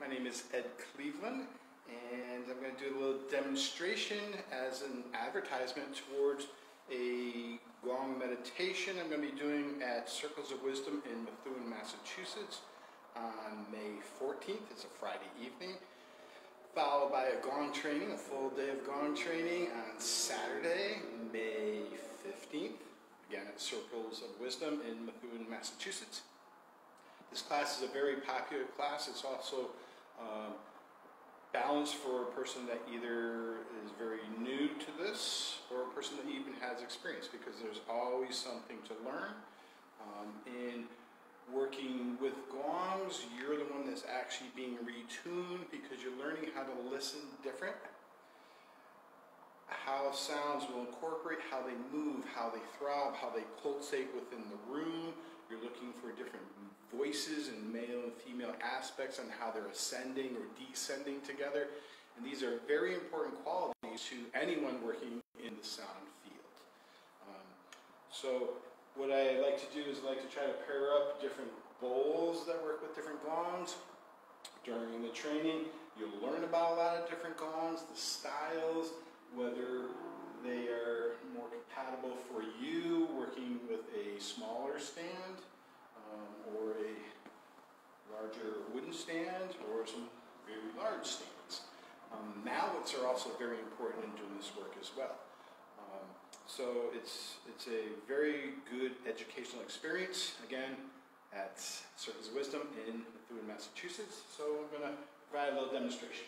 My name is Ed Cleveland, and I'm going to do a little demonstration as an advertisement towards a gong meditation I'm going to be doing at Circles of Wisdom in Methuen, Massachusetts on May 14th. It's a Friday evening, followed by a gong training, a full day of gong training on Saturday, May 15th, again at Circles of Wisdom in Methuen, Massachusetts. This class is a very popular class. It's also balanced for a person that either is very new to this or a person that even has experience, because there's always something to learn. In working with gongs, you're the one that's actually being retuned because you're learning how to listen different, how sounds will incorporate, how they move, how they throb, how they pulsate within the room. You're looking for different voices and male and female aspects on how they're ascending or descending together. And these are very important qualities to anyone working in the sound field. So what I like to do is I like to try to pair up different bowls that work with different gongs. During the training, you'll learn about a lot of different gongs, the styles, whether they are more compatible for you working with a smaller stand or a larger wooden stand or some very large stands. Mallets are also very important in doing this work as well. So it's a very good educational experience, again, at Circles of Wisdom in Methuen, Massachusetts. So I'm going to provide a little demonstration.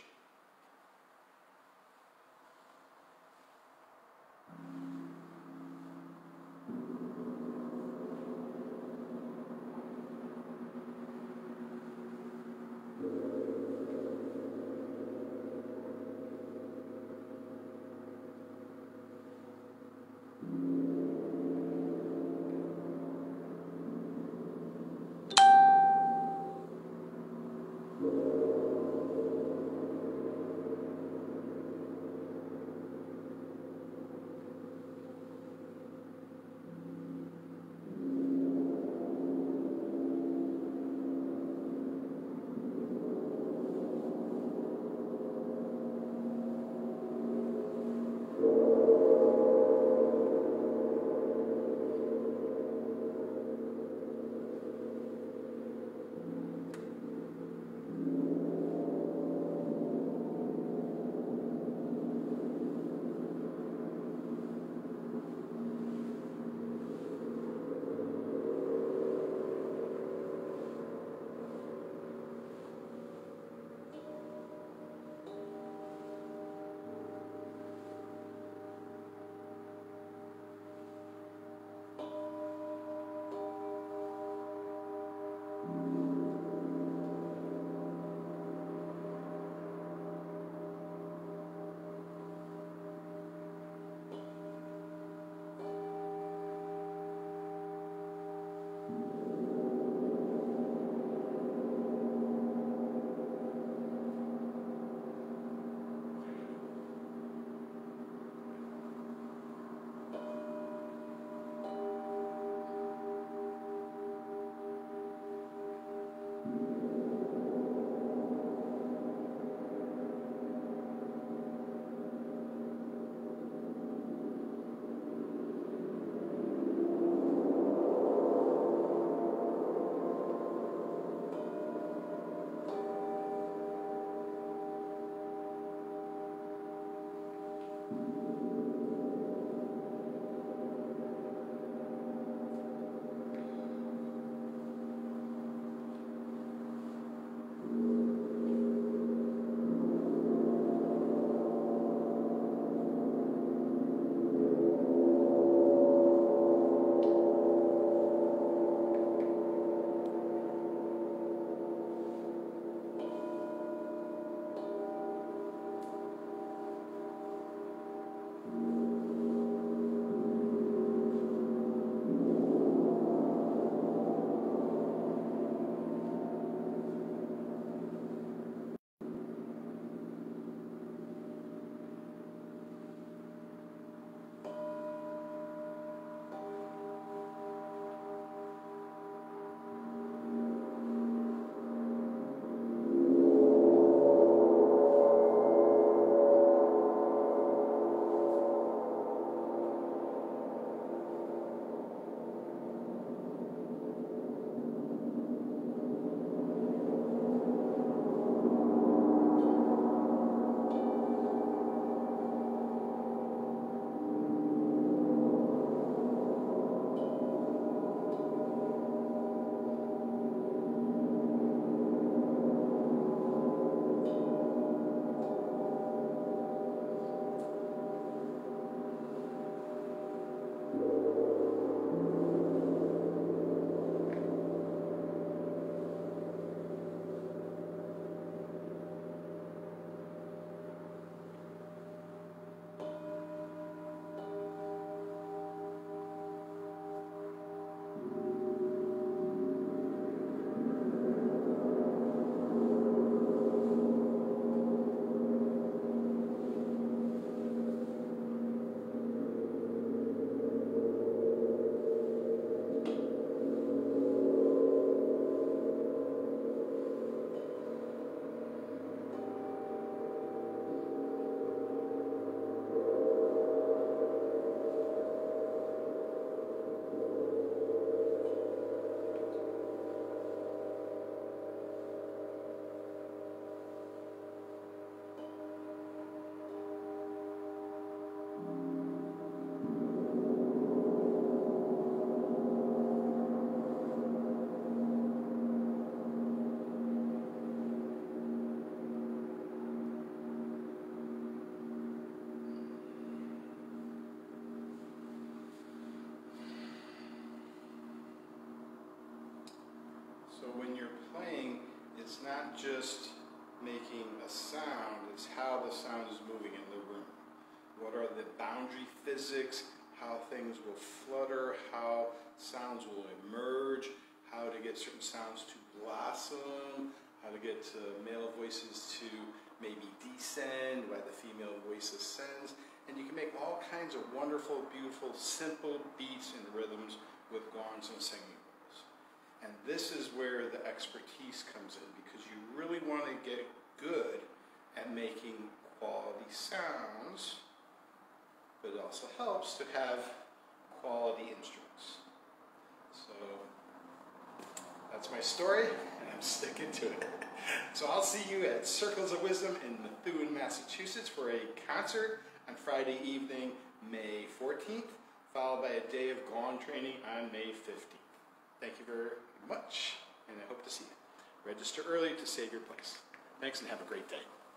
So when you're playing, it's not just making a sound, it's how the sound is moving in the room. What are the boundary physics, how things will flutter, how sounds will emerge, how to get certain sounds to blossom, how to get male voices to maybe descend, why the female voice ascends. And you can make all kinds of wonderful, beautiful, simple beats and rhythms with gongs and singing bowls. And this is where the expertise comes in, because you really want to get good at making quality sounds, but it also helps to have quality instruments. So that's my story, and I'm sticking to it. So I'll see you at Circles of Wisdom in Methuen, Massachusetts for a concert on Friday evening, May 14th, followed by a day of gong training on May 15th. Thank you very much, and I hope to see you. Register early to save your place. Thanks, and have a great day.